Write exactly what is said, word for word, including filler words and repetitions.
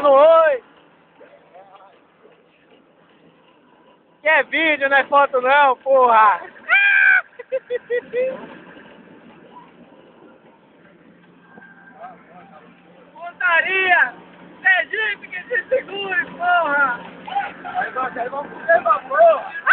dando oi. Que é vídeo, não é foto não, porra. Pontaria! É Jeep que se segure, porra! Aí vamos, aí vamos, porra!